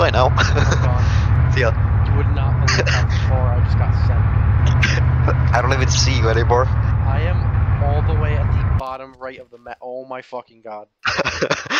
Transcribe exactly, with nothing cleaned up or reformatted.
Bye now. Oh my god. See ya. You would not believe how far I just got sent. I don't even see you anymore. I am all the way at the bottom right of the map. Oh my fucking god.